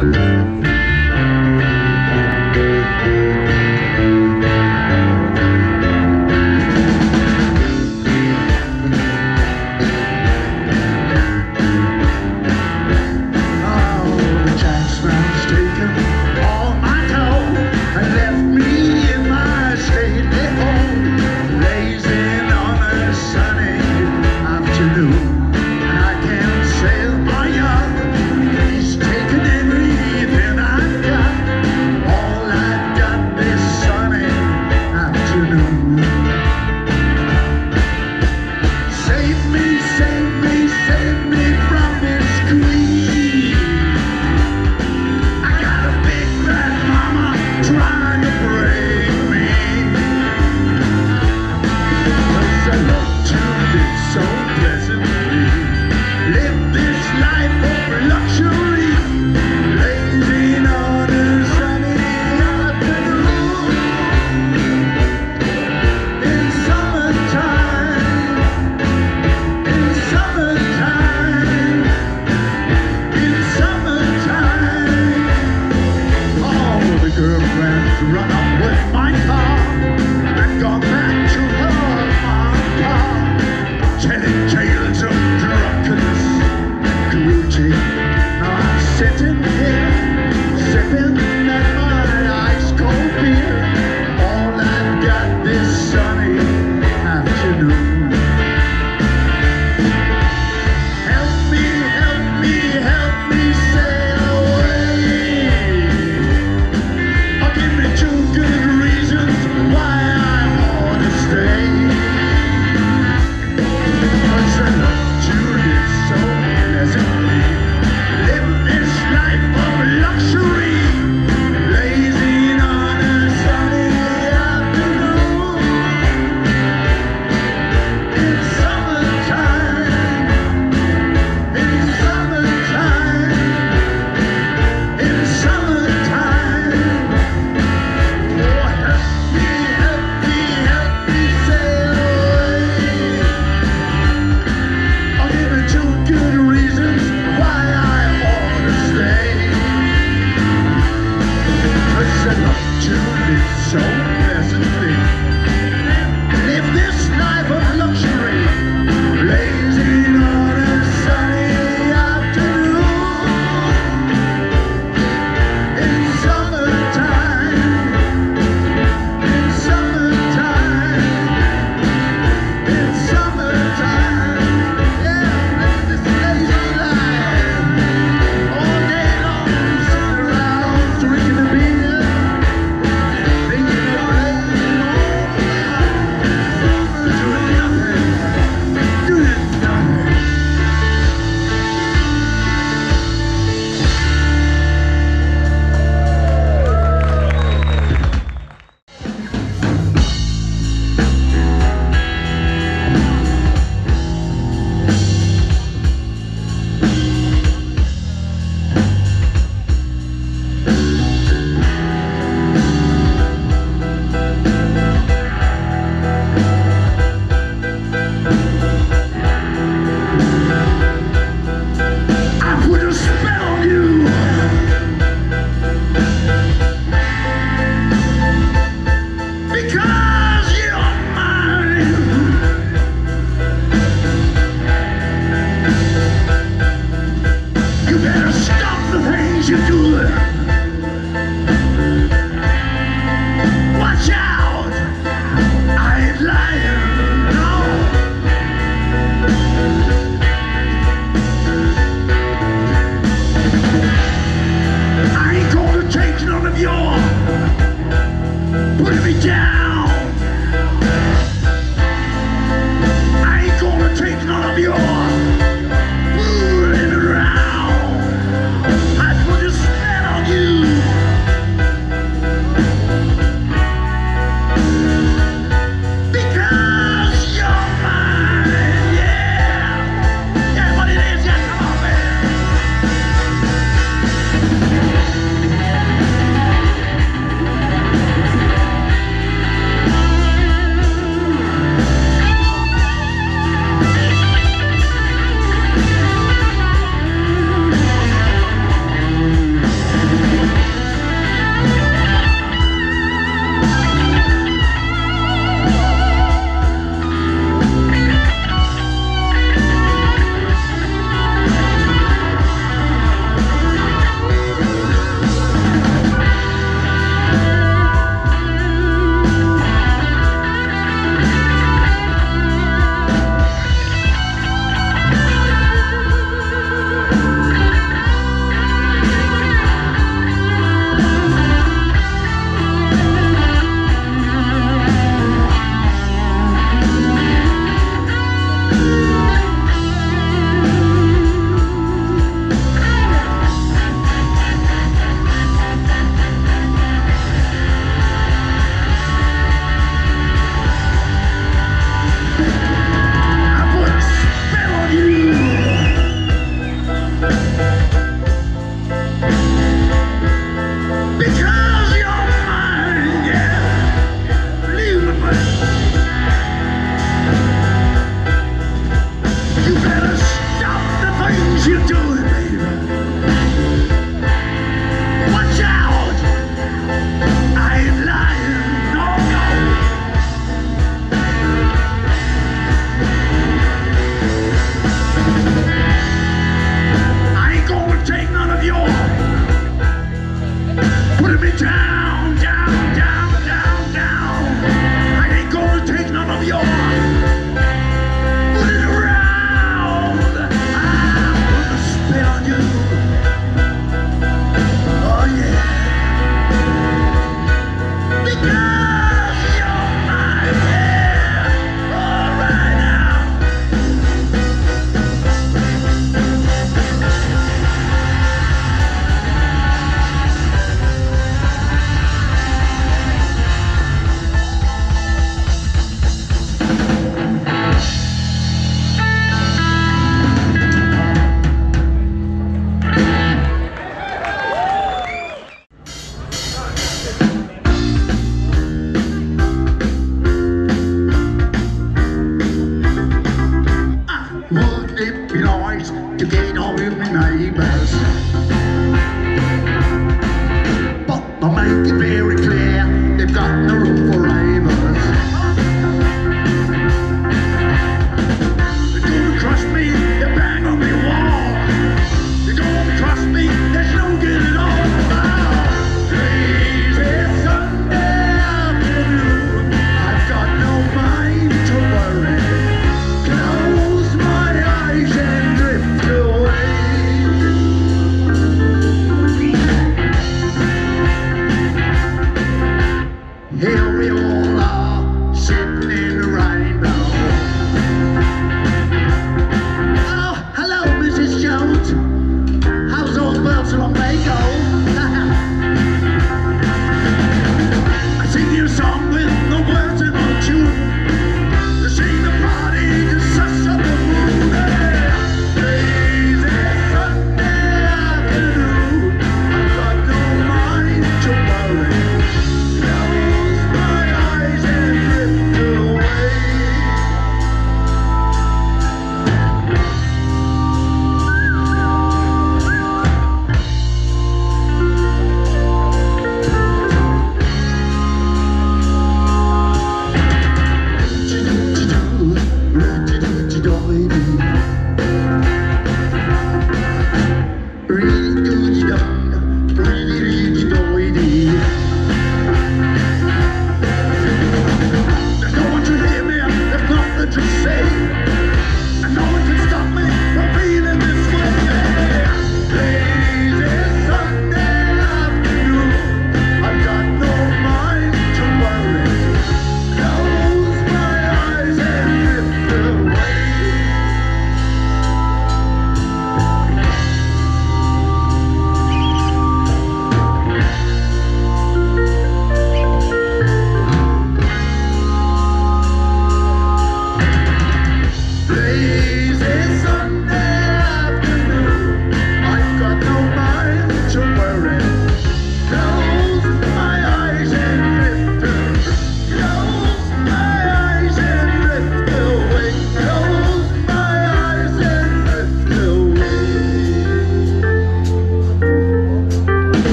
And I can't say, oh yeah, he's taken everything you doing, baby? Watch out! I ain't lying, no, no. I ain't gonna take none of your putting me down, down, down, down, down. I ain't gonna take none of your putting around. I'm gonna spit on you. Oh yeah. Because you're my man. All right now. Would it be nice to get on with my neighbours? But I make it very clear they've got no room for ravers. They don't trust me, they bang on the wall. They don't trust me, there's no getting on. Lazy Sunday afternoon, I've got no mind to worry. Close my eyes and drift away.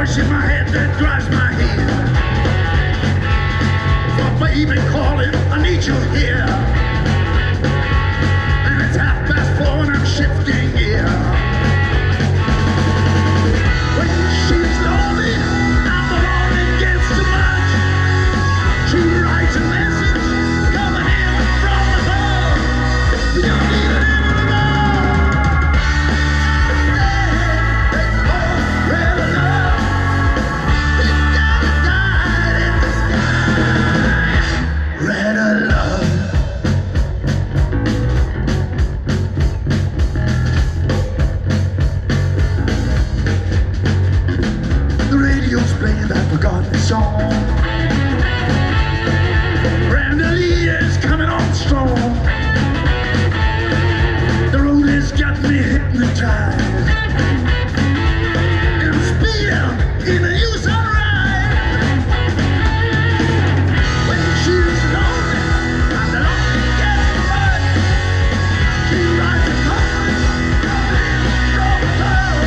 voice in my head that drives my head. Oh, baby, calling, I need you here. And it's 4:30 and I'm shifting gear. When she's lonely, I'm the one that gets too much. She writes a message coming in from above. We don't need it anymore. It's all red love. It's gotta die in the sky. Red love. The radio's playing that forgotten song. Brenda Lee is coming on strong. The road has got me hypnotized. And I'm speeding in the new sunrise. When she's lonely, I'm the lonely gets the rush. She rides a car, coming in from above.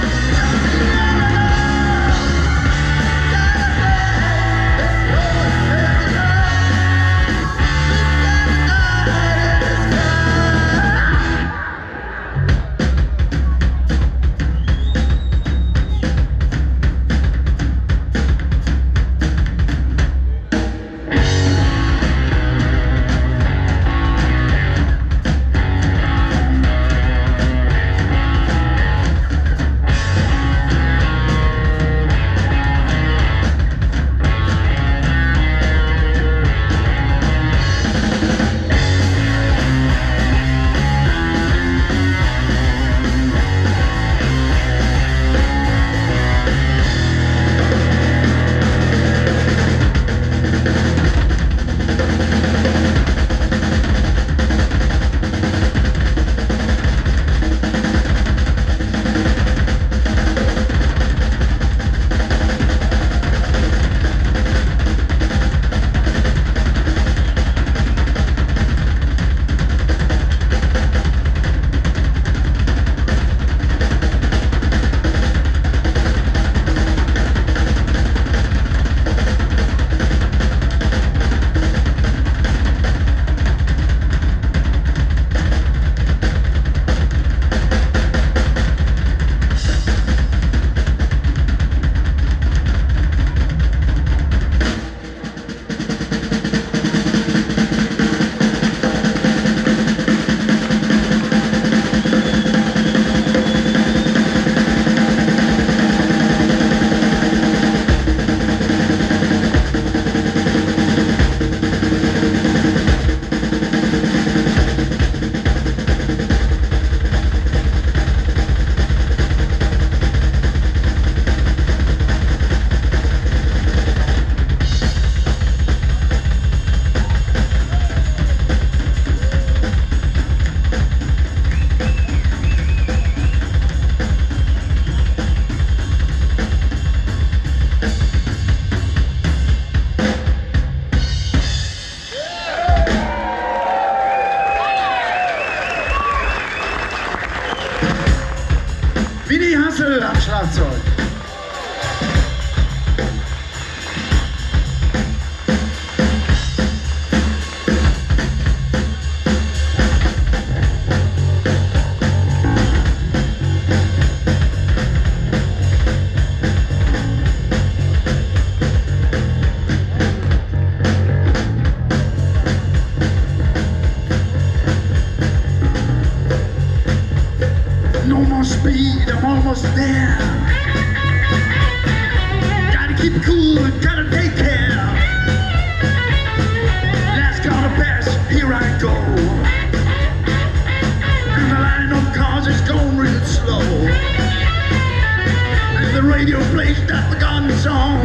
Vinny Hassel am Schlagzeug. No more speed, I'm almost there. Gotta keep it cool and gotta take care. Last car to pass, here I go. And the line of cars is going real slow. And the radio plays that forgotten song.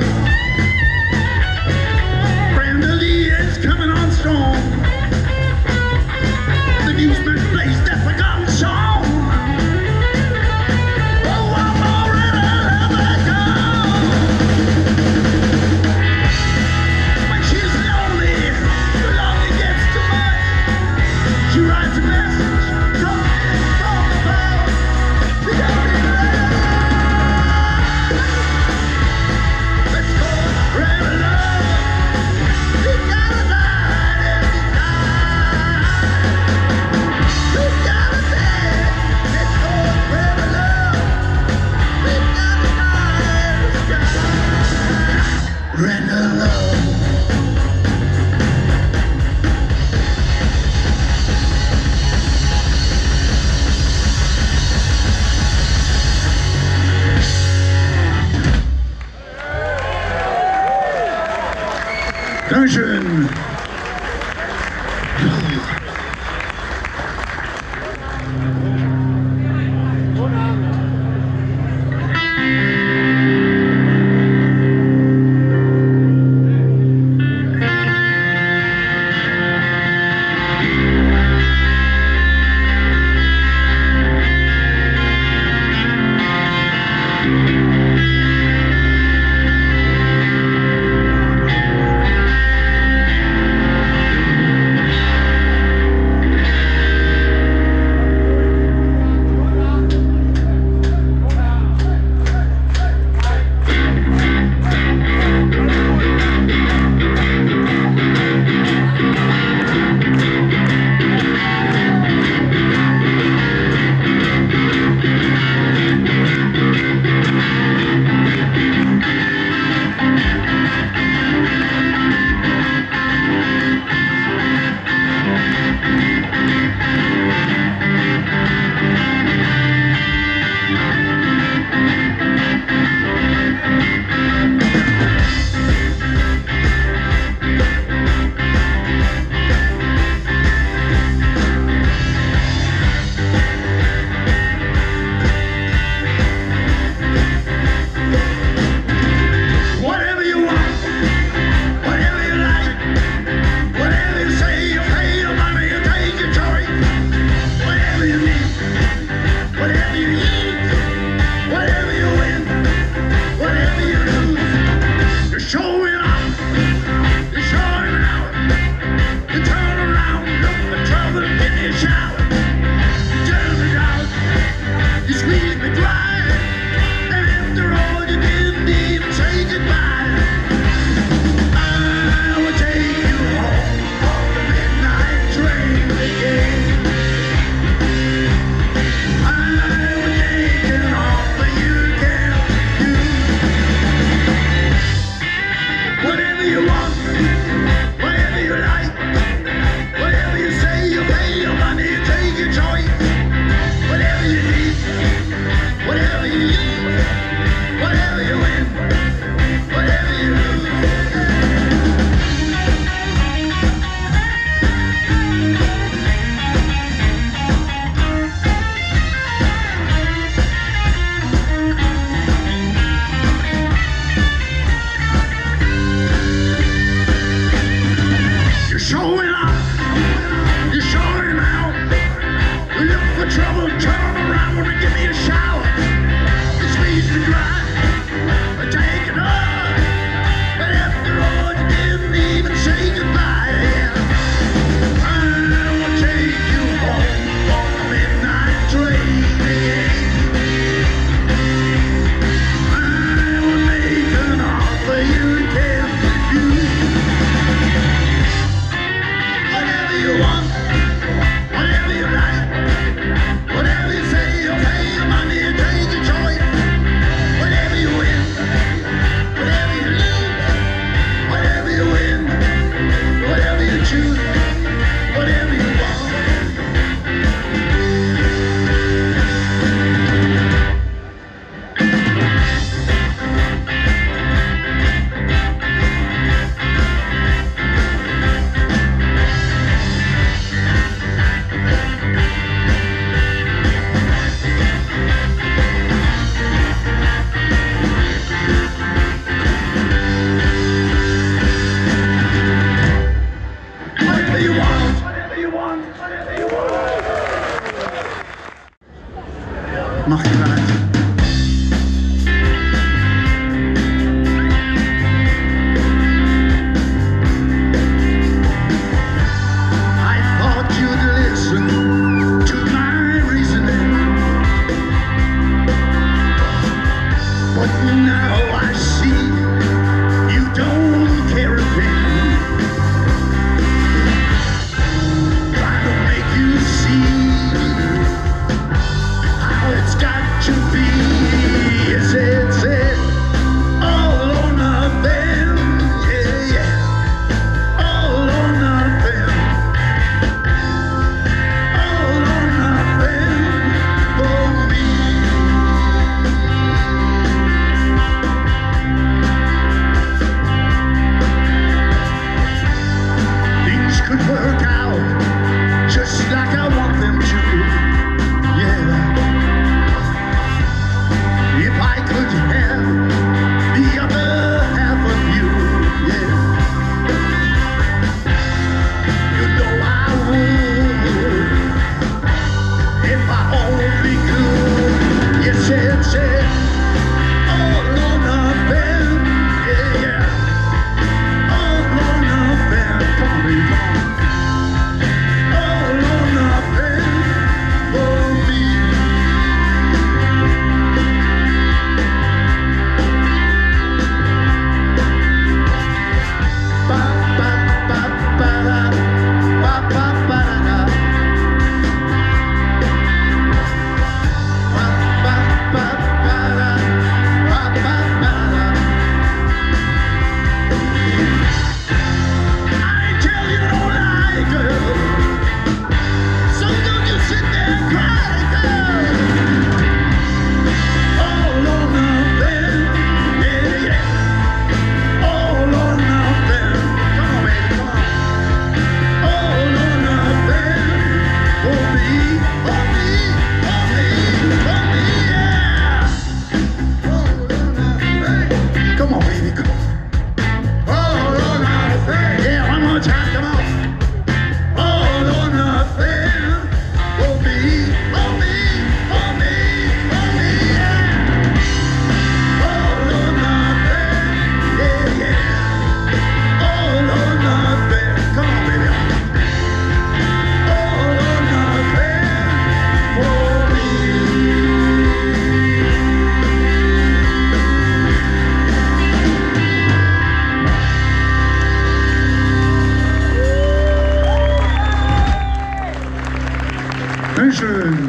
Brenda Lee is coming on strong. The newsman plays that forgotten song. trouble, turn around, wanna give me a shower. You squeeze me dry, take it up. But after all, you didn't even say goodbye. Yeah. I wanna take you home on the midnight train. I will make an offer you can't refuse. Whatever you want, whatever you like, whatever you say, okay, money, take your choice. Whatever you win, whatever you lose, whatever you win, whatever you choose, whatever you want. Whatever you want, whatever you want, whatever you want. Mach ich bereit. I thought you'd listen to my reasoning, but now I see you don't care a thing. Trying to make you see how it's got to be. Yes, it's it. All or nothing. Yeah, yeah. All or nothing. All or nothing for me. Things could work out just like I want them to. Yeah. If I could have the other half of you. Yeah. You know I would. If I only could. Yes, it's it. All or nothing. Yeah, yeah. All or nothing. Come on, baby, come on. All or nothing for me. Ba ba ba ba da, ba ba ba da, ba ba ba ba da, ba ba ba da. I tell you don't lie, girl. So don't you sit there and cry, girl. All or nothing, yeah, yeah. All or nothing. Come on, baby, come on. All or nothing for me, for me, for me, for me, yeah. All or nothing. Come on, baby, come on. All or nothing. Yeah, one more time, come on. All or nothing for me, for me, for me, for me, yeah. All or nothing, yeah, yeah. All or nothing, come on, baby. All or nothing for me. Dankeschön.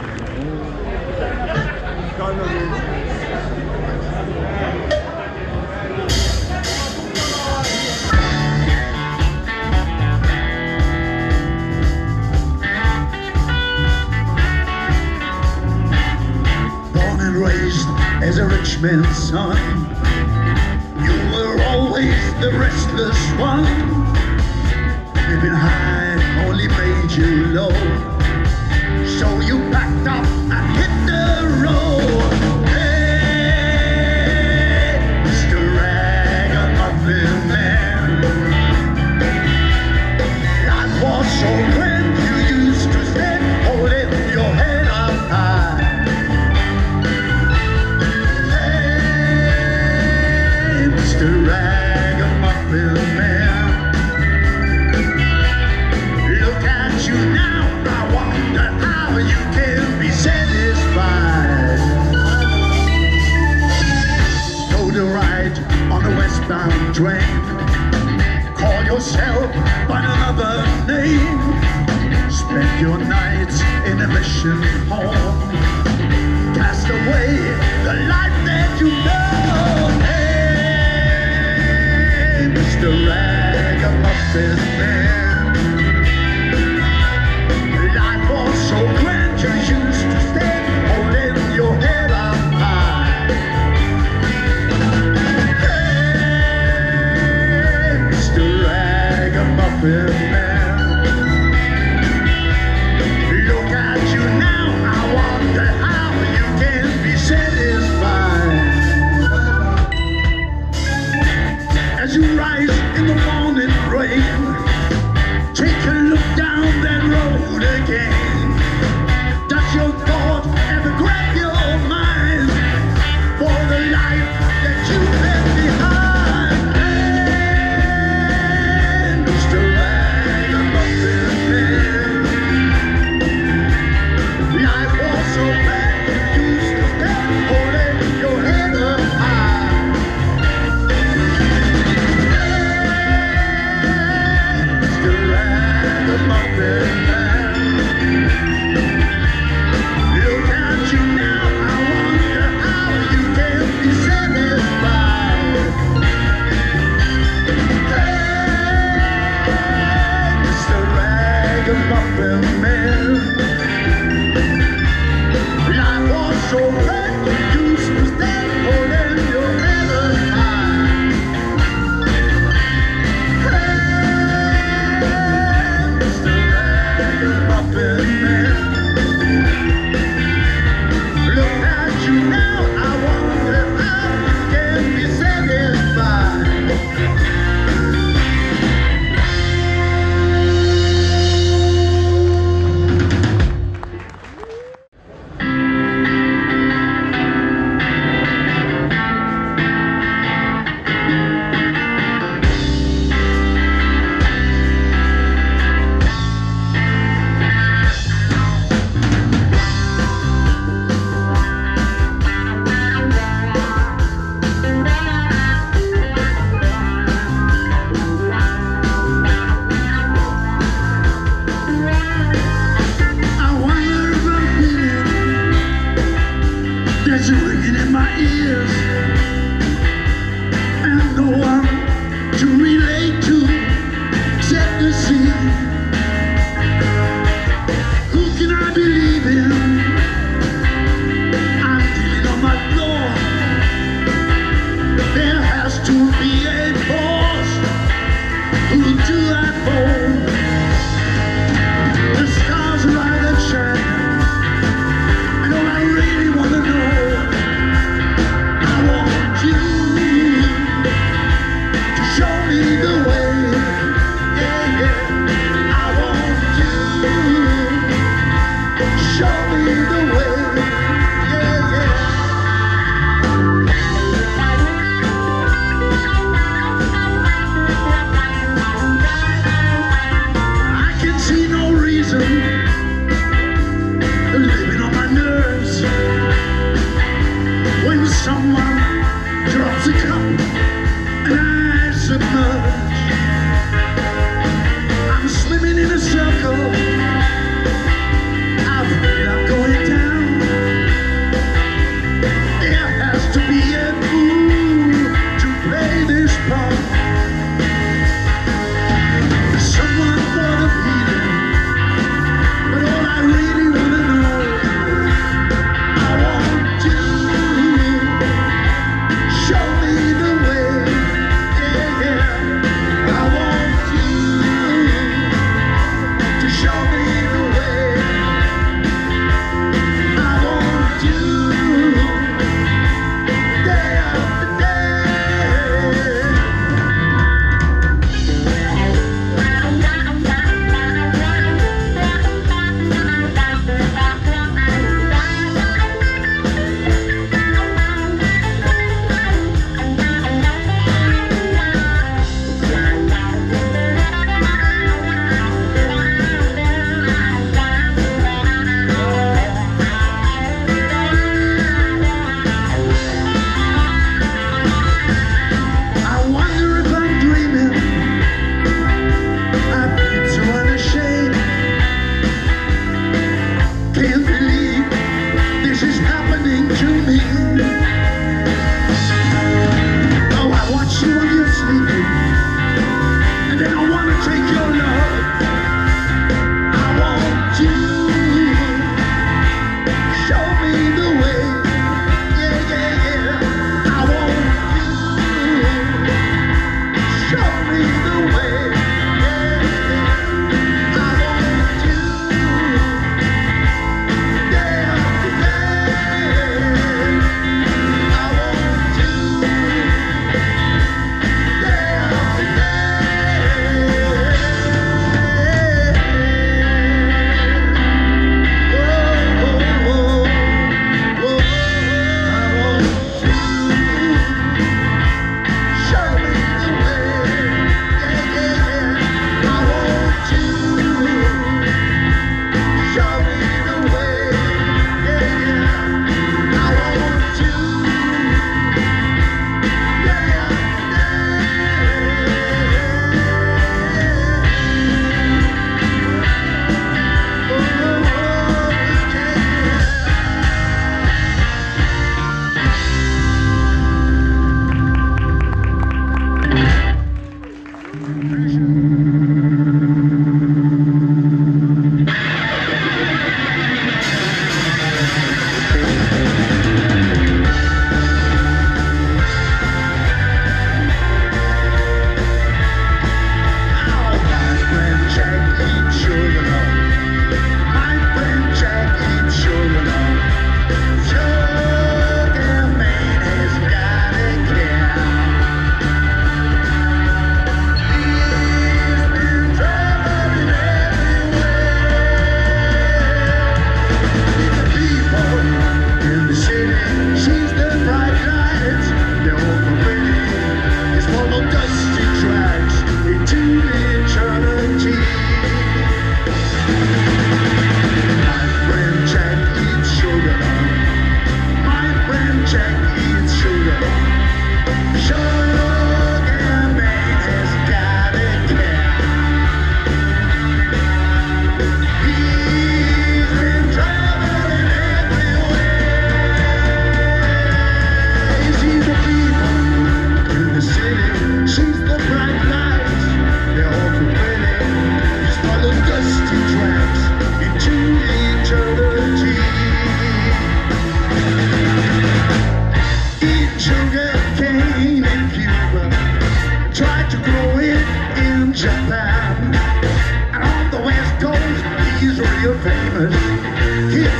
Born and raised as a rich man's son, you were always the restless one. Living high only made you low, so you packed up and hit the road. Hey, Mr. Ragamuffin Man, life was so grand you used to stand holding your head rushing home. Cast away the life that you know. Hey, Mr. Ragamuffin Man, life was so grand, you used to stand holding your head up high. Hey, Mr. Ragamuffin Man, look at you now, I wonder how you can be satisfied. As you rise in the morning rain, take a look down that road again. Does your thought ever grab your mind for the life that you left behind? And Mr. Ragamuffin Man, life was so bad you used to stand holding your head up high. Mr. Ragamuffin Man, look at you now, I wonder how you can be satisfied. Hey, Mr. Ragamuffin Man, life was so bad you used to stand holding your head up high. Mr. Ragamuffin Man, look at you now, I wonder how you can be satisfied. I wonder if I'm feeling there's a ringing in my ears, and no one to relate to except the sea. Who can I believe in? I'm feeling on my floor. There has to be a force. Who do I phone? The stars are right and shining, and all I really want to know, I want you to show me the way. Yeah, yeah. I want you to show me the way. Yeah, yeah. I can see no reason living on my nerves when someone drops a cup and I submerge. I'm swimming in a circle, I'm afraid I'm going down. There has to be a fool to play this part. Someone for the feeling, but all I really want to know, I want you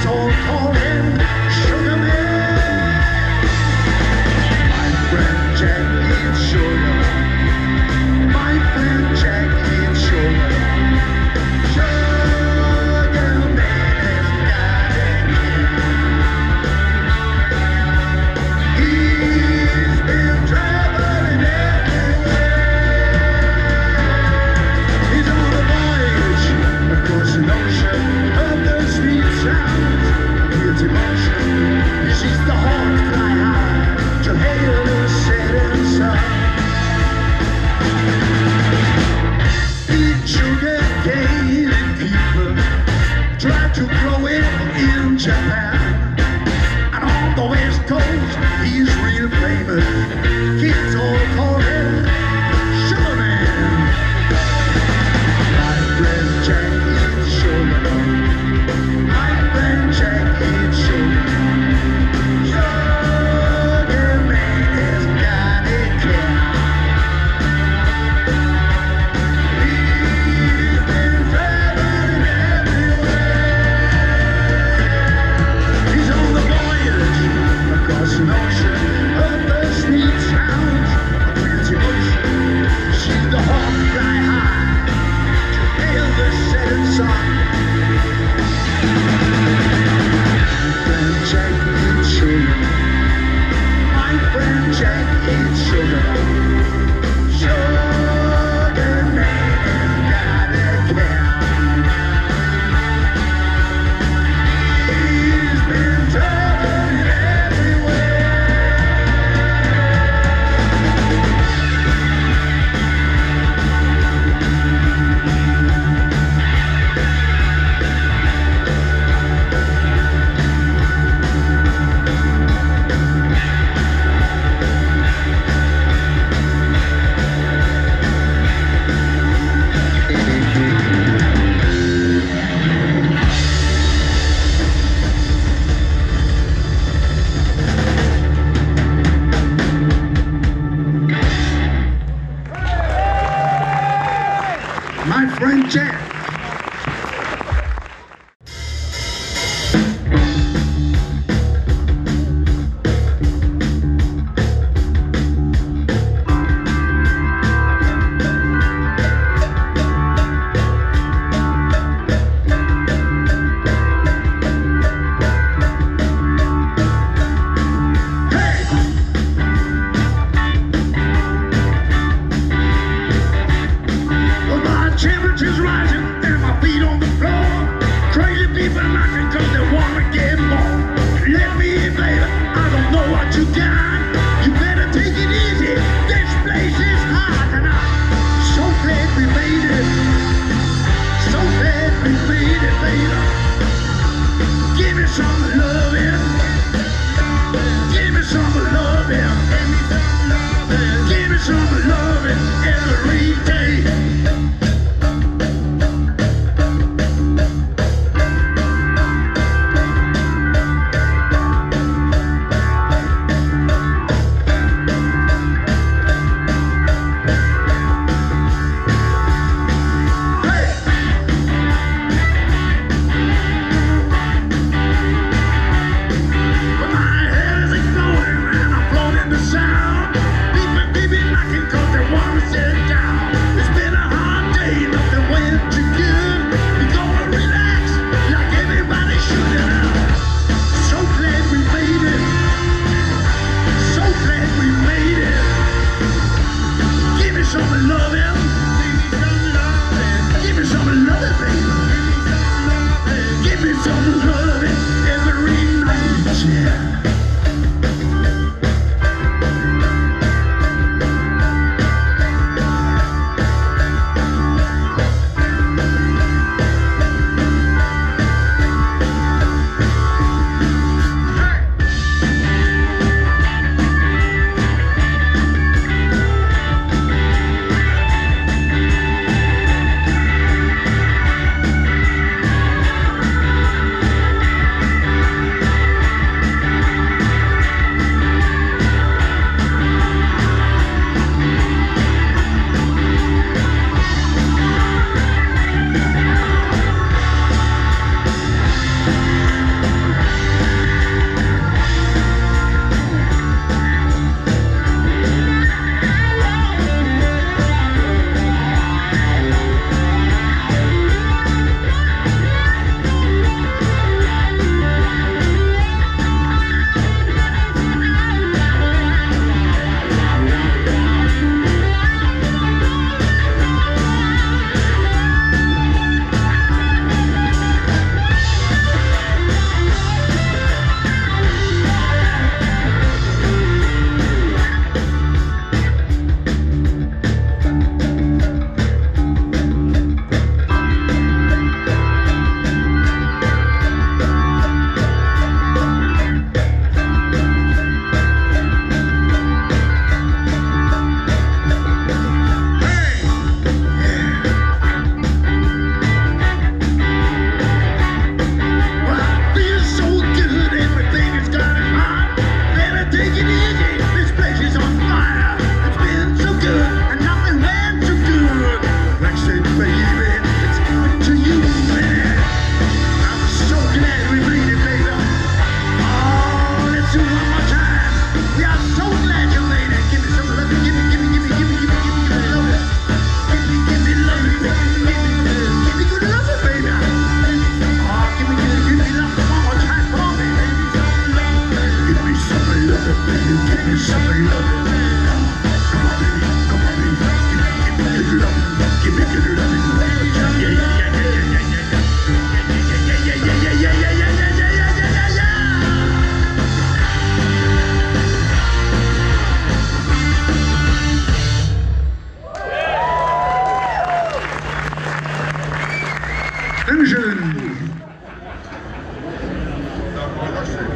all call him Sugar Man. My friend Jack eats sugar. My friend Jack eats sugar. Sugar Man has got it. He's been traveling everywhere. He's on a voyage across an ocean of the sweet sounds. He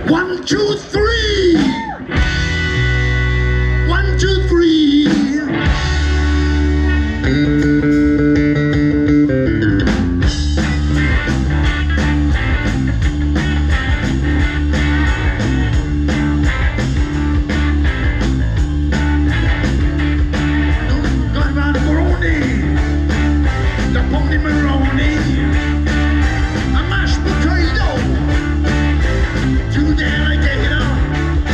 1, 2, 3. 1, 2, 3. Going round the Maroney, the pony Maroney, a mashed potato, 2 the alligator,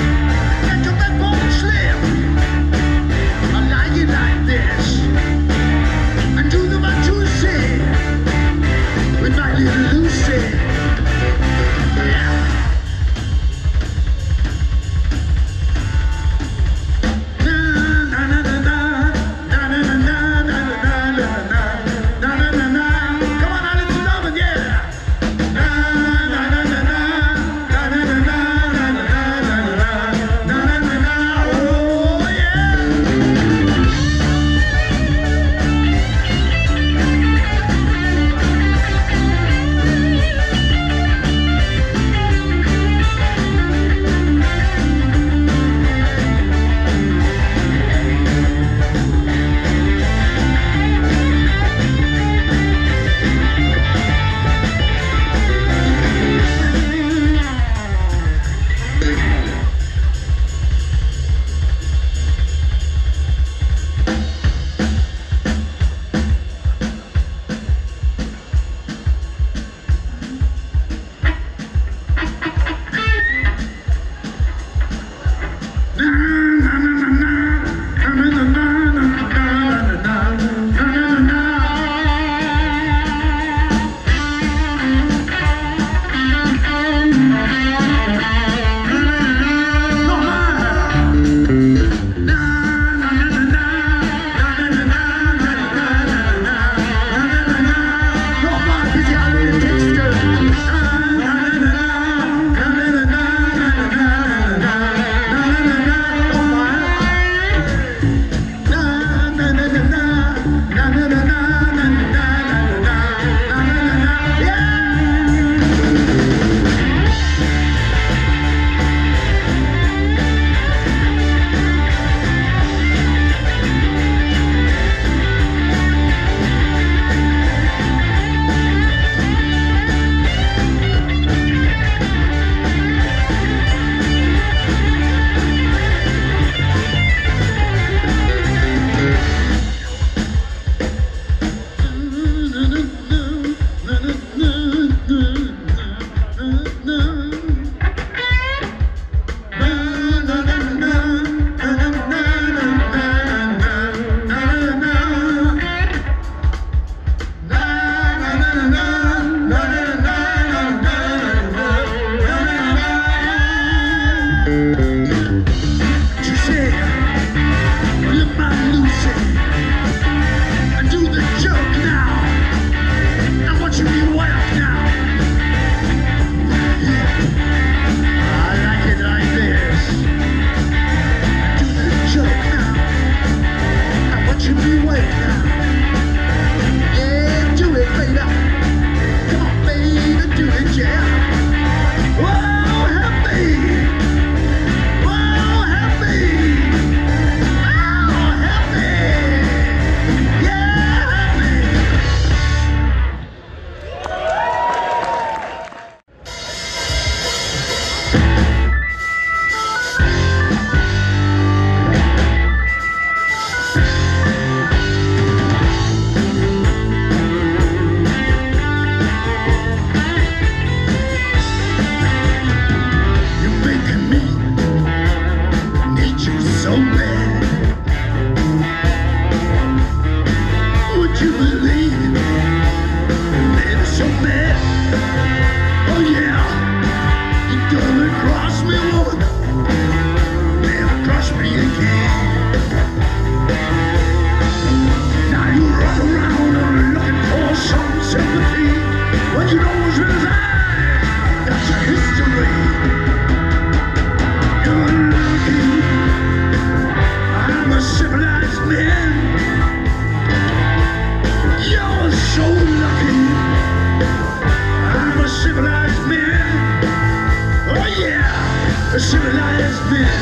a civilized man.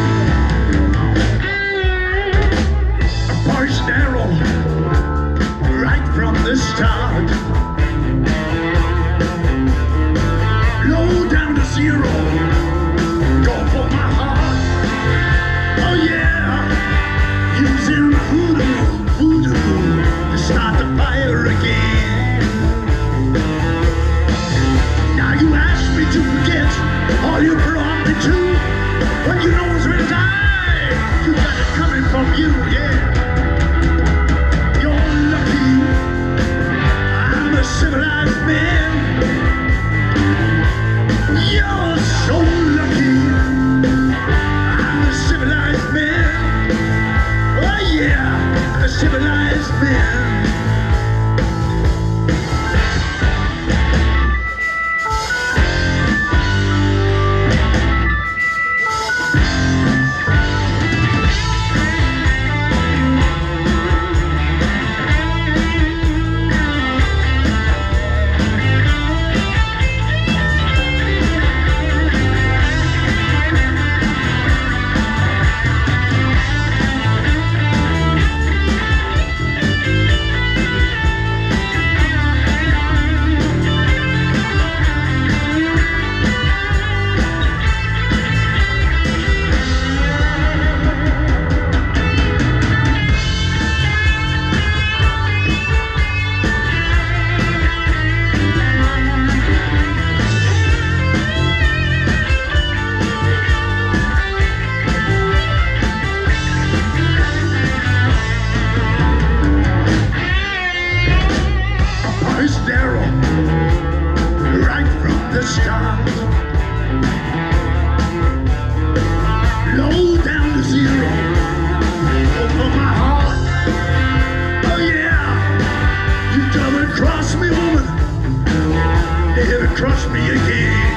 Poised arrow right from the start. Low down to zero, go for my heart. Oh yeah, using voodoo to start the fire again. Now you ask me to forget all you brought me to. When you know it's ready to die, you got it coming from you, yeah. You're lucky, I'm a civilized man. You're so lucky, I'm a civilized man. Oh yeah, a civilized man. Right from the start, low down to zero, over my heart. Oh yeah, you double cross me, woman, never cross me again.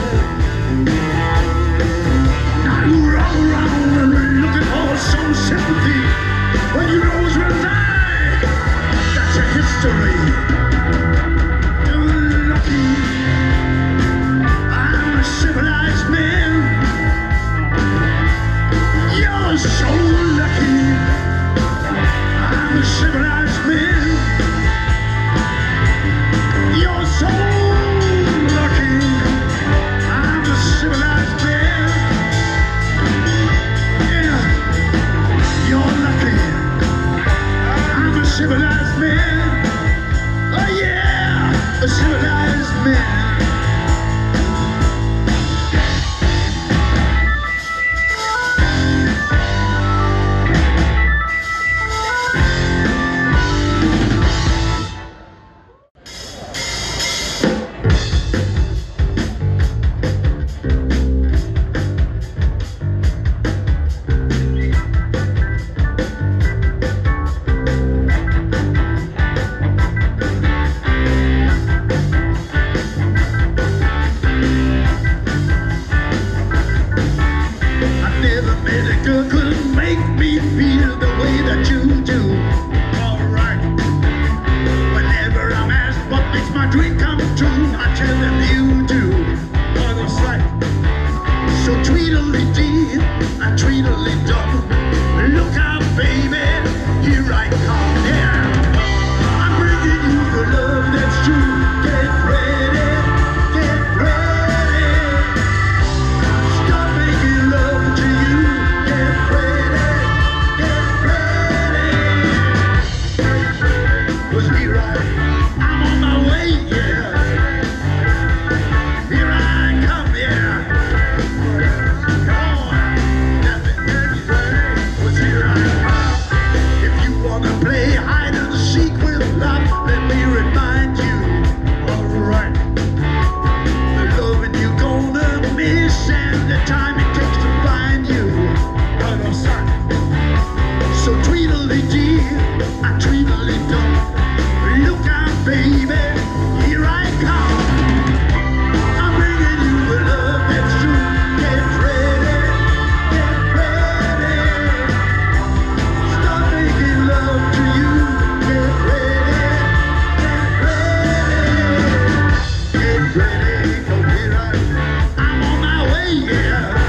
Now you run around and looking for some sympathy when you know it's gonna die. That's your history. I'm a civilized man. You're so lucky. I'm a civilized man. You're so lucky. I'm a civilized man. Yeah, you're lucky. I'm a civilized man. Oh yeah, a civilized man. Yeah.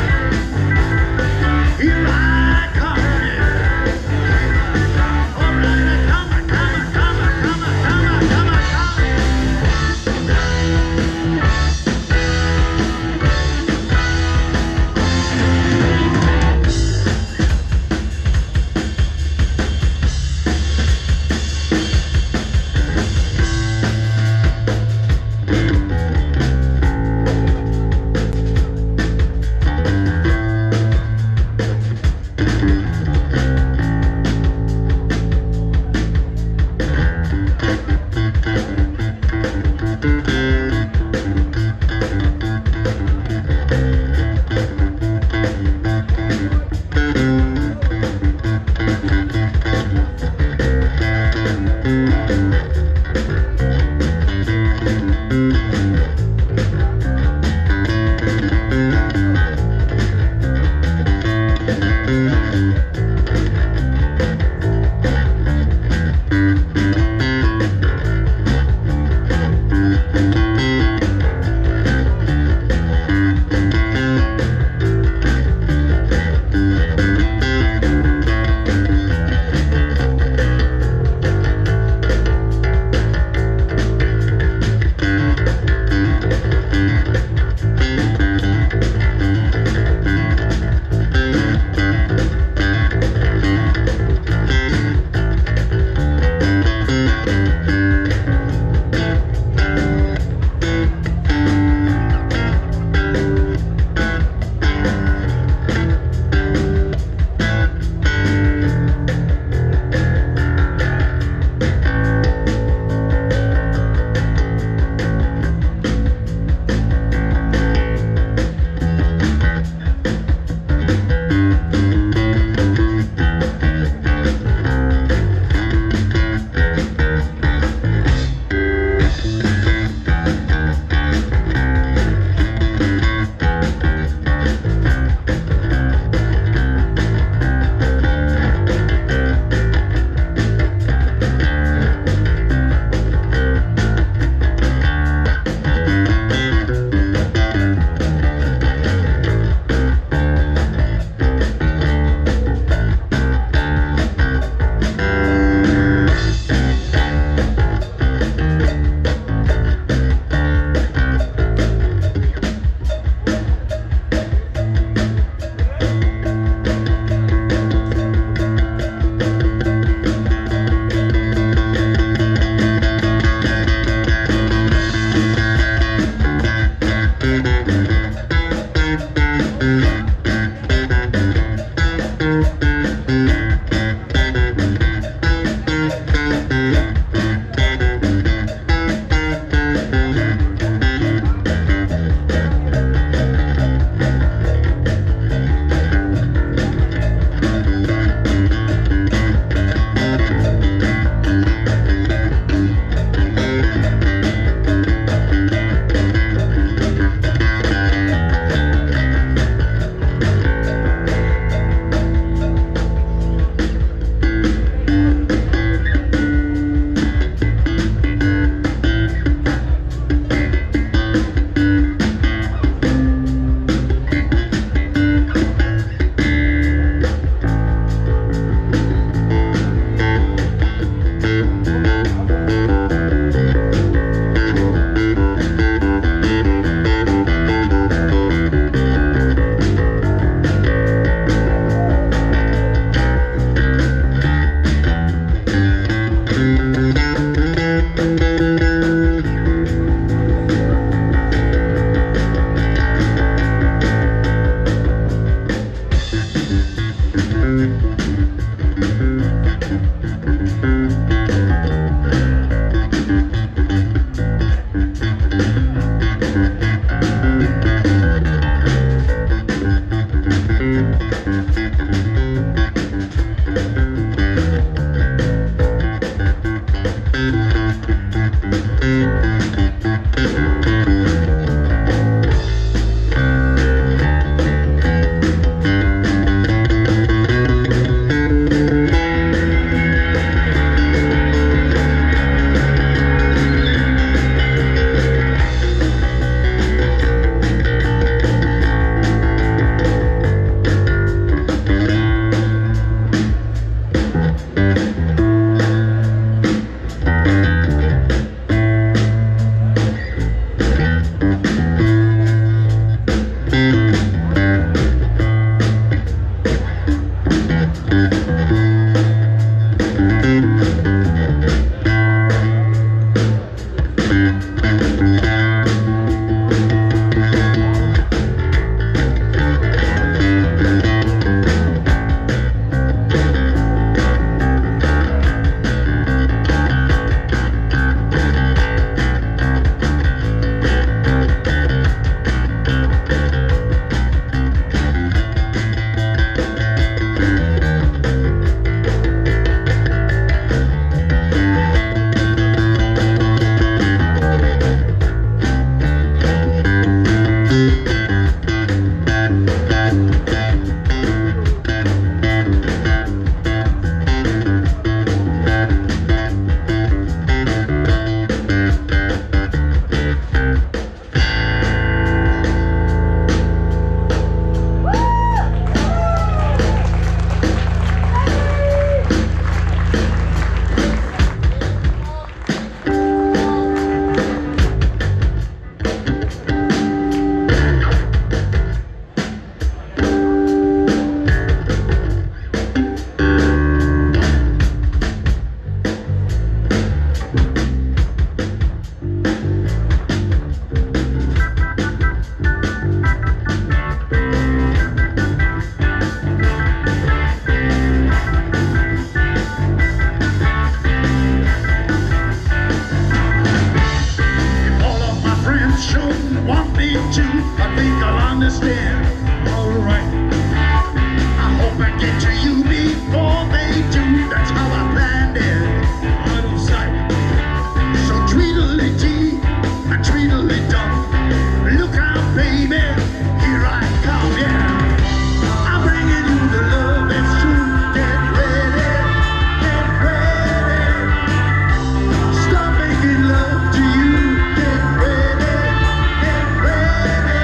understand. Alright. I hope I get to you before they do. That's how I planned it. Out of sight. So tweedledee and tweedledum. Look out, baby. Here I come, yeah. I'm bringing you the love that's true. Get ready. Get ready. Stop making love to you. Get ready. Get ready.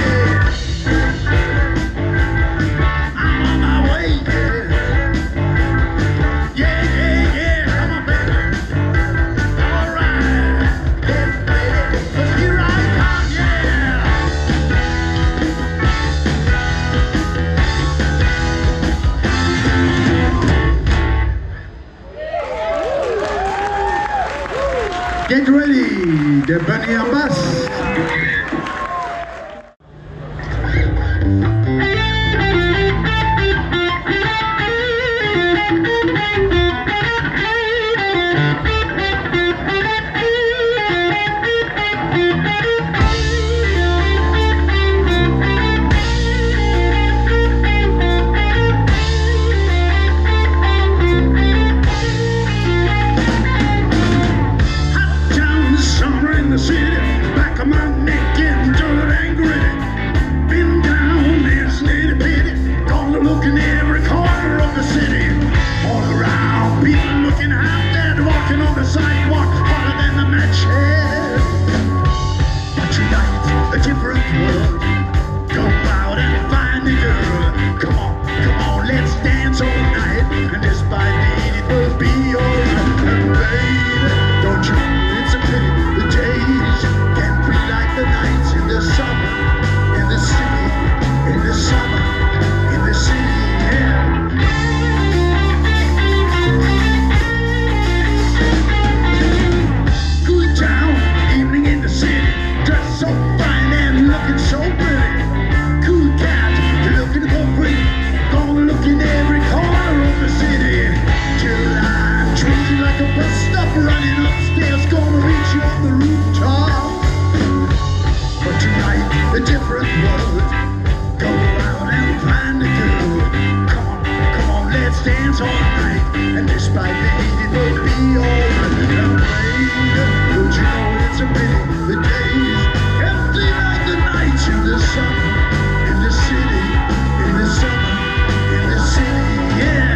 I'm on my way, yeah. Yeah, yeah, yeah. Come on, baby. Alright. Get ready. 'Cause here I come, yeah. Get ready, the Bunny and Bus. Hot town summer in the city, back of my neck getting dirt and gritty. Been down this nitty bitty, gonna look in every corner of the city. All around, people looking out there, walking on the sidewalk, harder than the match head. But tonight, a different world. Go out and find a girl. Come on, let's dance all night. And despite it will be alright. And baby, don't you know it's a pity the days can't be like the nights in the summer, in the city, in the summer, in the city, yeah. Good town, evening in the city, dressed so fine and looking so pretty. Cool cat, looking for free, gonna look in every corner of the city. Till I'm treated like a bus stop, running upstairs, gonna reach you on the rooftop. But tonight, a different world. Go out and find a girl. Come on, let's dance all night. And despite the heat, it will be alright. And baby, don't you know it's a pity the days can't be like the nights in the summer, in the city, in the summer, in the city, yeah.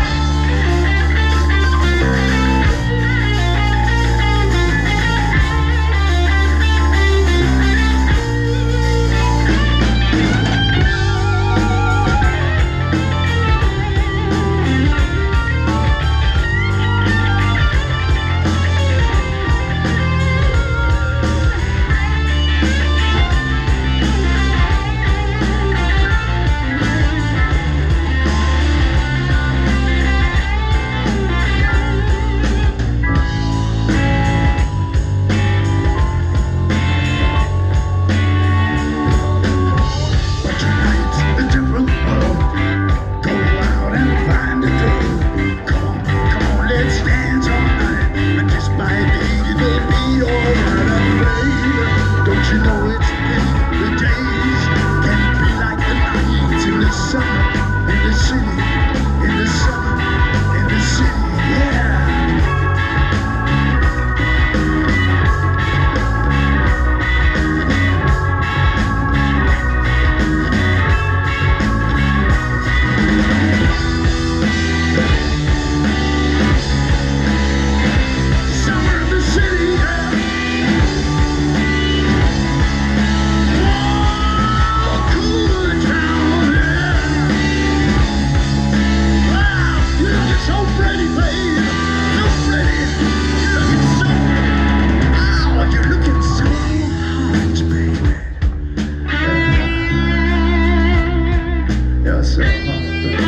But tonight's a different world. Go out and find a girl. Come on, let's dance all night. And despite the heat, it will be alright. And baby, don't you know it's the days can't be like the nights in the summer, in the city, in the summer, in the city, yeah. Summer in the city, yeah. Whoa, cool town, yeah. Wow, you looking so pretty, babe. So pretty. You're looking so, wow, you're looking so hot, baby. You're so hot, baby.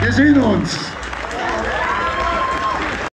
Wir sehen uns.